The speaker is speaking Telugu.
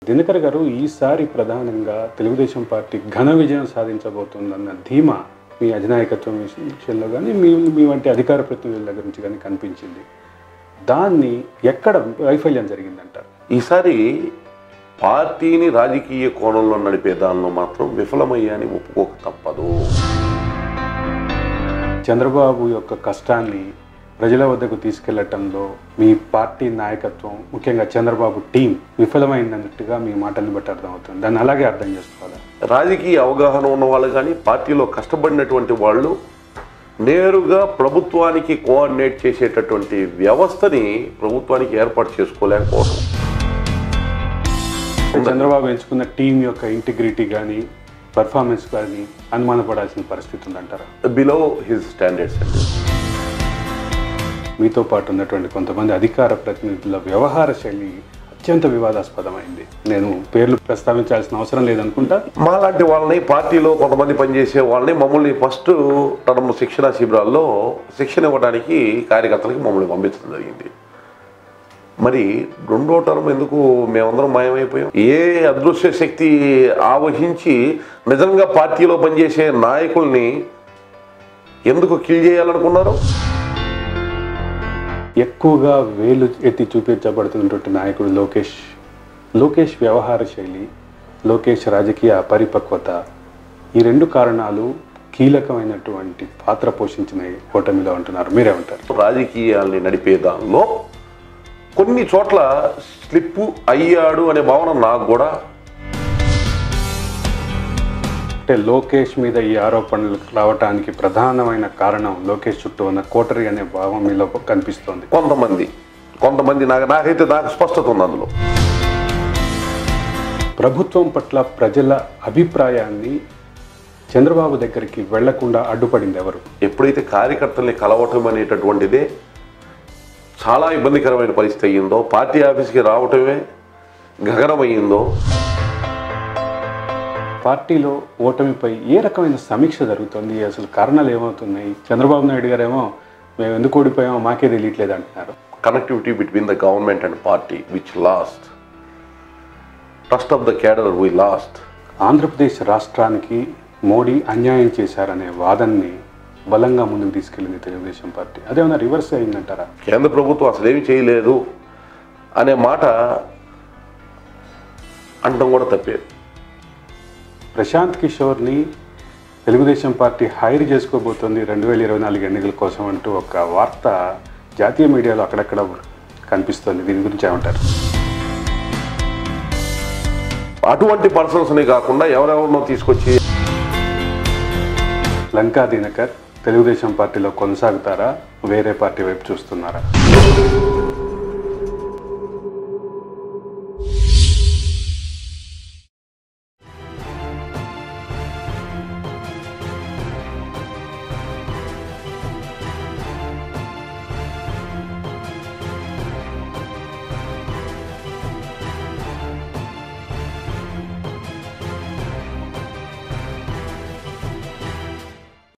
దినకర్ గారు ఈసారి ప్రధానంగా తెలుగుదేశం పార్టీ ఘన విజయం సాధించబోతుందన్న ధీమా మీ అధినాయకత్వం విషయంలో కానీ మీ వంటి అధికార ప్రతినిధుల దగ్గర నుంచి కానీ కనిపించింది. దాన్ని ఎక్కడ వైఫల్యం జరిగిందంటారు? ఈసారి పార్టీని రాజకీయ కోణంలో నడిపే దానిలో మాత్రం విఫలమయ్యాని ఒప్పుకోక తప్పదు. చంద్రబాబు యొక్క కష్టాన్ని ప్రజల వద్దకు తీసుకెళ్లటంలో మీ పార్టీ నాయకత్వం, ముఖ్యంగా చంద్రబాబు టీం విఫలమైనట్టుగా మీ మాటలను బట్టి అర్థమవుతుంది. దాన్ని అలాగే అర్థం చేసుకోవాలి. రాజకీయ అవగాహన ఉన్న వాళ్ళు కానీ పార్టీలో కష్టపడినటువంటి వాళ్ళు నేరుగా ప్రభుత్వానికి కోఆర్డినేట్ చేసేటటువంటి వ్యవస్థని ప్రభుత్వానికి ఏర్పాటు చేసుకోలేకపోవడం. చంద్రబాబు ఎంచుకున్న టీం యొక్క ఇంటిగ్రిటీ కానీ పర్ఫార్మెన్స్ కానీ అనుమానపడాల్సిన పరిస్థితి ఉందంటారా? Below his standards. మీతో పాటు ఉన్నటువంటి కొంతమంది అధికార ప్రతినిధుల వ్యవహార శైలి అత్యంత వివాదాస్పదమైంది. నేను పేర్లు ప్రస్తావించాల్సిన అవసరం లేదనుకుంటా. మాలాంటి వాళ్ళని, పార్టీలో కొంతమంది పనిచేసే వాళ్ళని, మమ్మల్ని ఫస్ట్ టర్మ్ శిక్షణ శిబిరాల్లో శిక్షణ ఇవ్వడానికి కార్యకర్తలకి మమ్మల్ని పంపించడం జరిగింది. మరి రెండో టర్మ్ ఎందుకు మేమందరం మాయమైపోయాం? ఏ అదృశ్య శక్తి ఆవహించి నిజంగా పార్టీలో పనిచేసే నాయకుల్ని ఎందుకు కిల్ చేయాలనుకున్నారు? ఎక్కువగా వేలు ఎత్తి చూపించబడుతున్నటువంటి నాయకుడు లోకేష్ వ్యవహార శైలి, లోకేష్ రాజకీయ అపరిపక్వత, ఈ రెండు కారణాలు కీలకమైనటువంటి పాత్ర పోషించిన ఓటమిలో అంటున్నారు. మీరేమంటారు? రాజకీయాల్ని నడిపే దానిలో కొన్ని చోట్ల స్లిప్ అయ్యాడు అనే భావన నాకు కూడా. అంటే లోకేష్ మీద ఈ ఆరోపణలు రావడానికి ప్రధానమైన కారణం లోకేష్ చుట్టూ ఉన్న కోటరీ అనే భావం మీలో కనిపిస్తోంది. కొంతమంది నాకైతే స్పష్టత ఉంది అందులో. ప్రభుత్వం పట్ల ప్రజల అభిప్రాయాన్ని చంద్రబాబు దగ్గరికి వెళ్లకుండా అడ్డుపడింది ఎవరు? ఎప్పుడైతే కార్యకర్తల్ని కలవటం అనేటటువంటిదే చాలా ఇబ్బందికరమైన పరిస్థితి అయ్యిందో, పార్టీ ఆఫీస్కి రావటమే గగనమయ్యిందో, పార్టీలో ఓటమిపై ఏ రకమైన సమీక్ష జరుగుతుంది? అసలు కారణాలు ఏమవుతున్నాయి? చంద్రబాబు నాయుడు గారేమో మేము ఎందుకు ఓడిపోయామో మాకే తెలియట్లేదు అంటున్నారు. Connectivity between the government and party which last, trust of the cadre we last. Andhra Pradesh రాష్ట్రానికి మోడీ అన్యాయం చేశారనే వాదనని బలంగా ముందుకు తీసుకెళ్ళింది తెలుగుదేశం పార్టీ. అదేమన్నా రివర్స్ అయిందంటారా? కేంద్ర ప్రభుత్వం అసలేమి చేయలేదు అనే మాట అంటం కూడా తప్పే. ప్రశాంత్ కిషోర్ని తెలుగుదేశం పార్టీ హైర్ చేసుకోబోతోంది 2024 ఎన్నికల కోసం అంటూ ఒక వార్త జాతీయ మీడియాలో అక్కడక్కడ కనిపిస్తోంది. దీని గురించి ఏమంటారు? అటువంటి పర్సన్స్ని కాకుండా ఎవరెవరినో తీసుకొచ్చి లంకా దినకర్ తెలుగుదేశం పార్టీలో కొనసాగుతారా? వేరే పార్టీ వైపు చూస్తున్నారా?